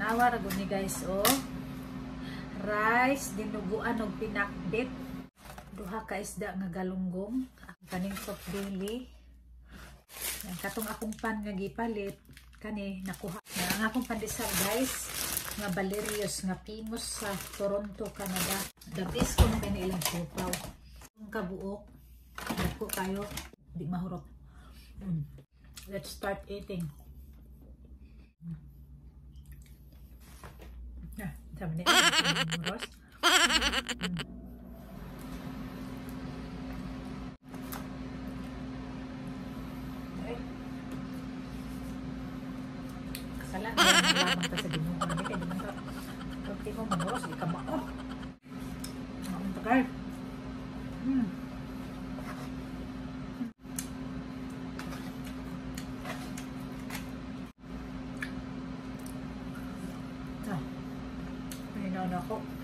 Tanawa ra gud ni guys oh. Rice dinuguan og pinakbit. Duha ka isda nga galunggong, kaning top belly. Yan katong akong pan nga gipalit kani nakuha na ang akong pandesal guys nga Valerios nga famous sa Toronto, Canada. The best kung kani ilang supaw. Kung kabuok, dako kayo, di mahurot. Let's start eating. Sabi na muros. Kasalan na naman pa sa dinuha na kaya naman ka pagti mo muros, di ka mako. Ang tagal. Ako